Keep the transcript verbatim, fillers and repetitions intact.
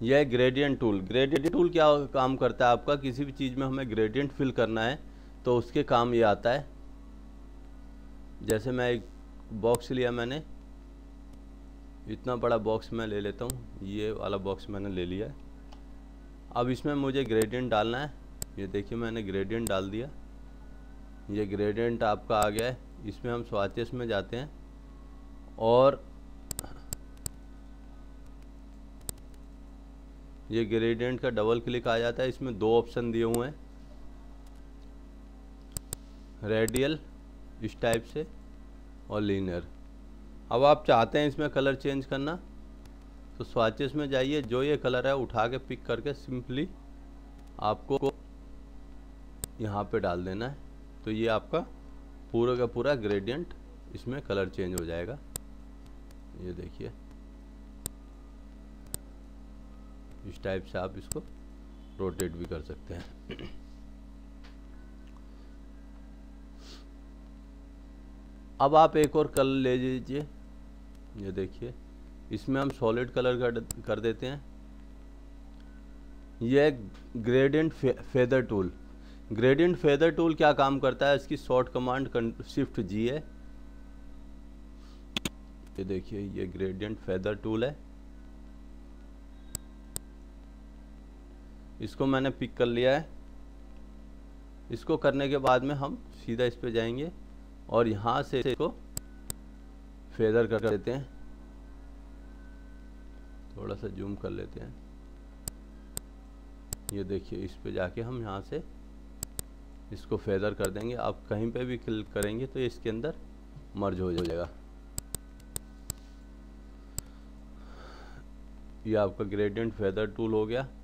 यह है gradient tool. Gradient tool क्या काम करता है आपका, किसी भी चीज़ में हमें ग्रेडियंट फिल करना है तो उसके काम ये आता है। जैसे मैं एक बॉक्स लिया, मैंने इतना बड़ा बॉक्स मैं ले लेता हूँ, ये वाला बॉक्स मैंने ले लिया है। अब इसमें मुझे ग्रेडियंट डालना है। ये देखिए मैंने ग्रेडियंट डाल दिया, ये ग्रेडियंट आपका आ गया है। इसमें हम स्वाचेस में जाते हैं और ये ग्रेडियंट का डबल क्लिक आ जाता है। इसमें दो ऑप्शन दिए हुए हैं, रेडियल इस टाइप से और लीनियर। अब आप चाहते हैं इसमें कलर चेंज करना तो स्वाचेस में जाइए, जो ये कलर है उठा के पिक करके सिंपली आपको यहाँ पे डाल देना है। तो ये आपका पूरा का पूरा ग्रेडियंट इसमें कलर चेंज हो जाएगा। ये देखिए इस टाइप से आप इसको रोटेट भी कर सकते हैं। अब आप एक और कलर ले लीजिए। ये देखिए इसमें हम सॉलिड कलर कर, कर देते हैं। यह ग्रेडियंट फे, feather tool. Gradient feather tool क्या काम करता है, इसकी शॉर्ट कमांड शिफ्ट जी है। ये देखिए ये ग्रेडियंट फेदर टूल है, इसको मैंने पिक कर लिया है। इसको करने के बाद में हम सीधा इस पे जाएंगे और यहाँ से इसको फेदर कर देते हैं। थोड़ा सा जूम कर लेते हैं। ये देखिए इस पे जाके हम यहाँ से इसको फेदर कर देंगे। आप कहीं पे भी क्लिक करेंगे तो इसके अंदर मर्ज हो जाएगा। ये आपका ग्रेडियंट फेदर टूल हो गया।